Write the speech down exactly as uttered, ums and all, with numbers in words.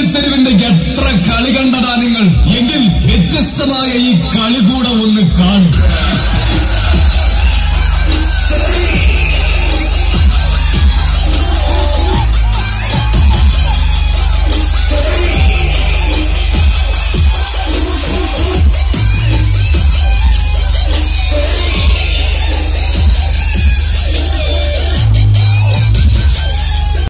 പള്ളിത്തെരുവിന്റെ എത്ര കളി കണ്ടതാ നിങ്ങൾ? എങ്കിൽ വ്യത്യസ്തമായ ഈ കളി കൂടെ ഒന്ന് കാണും.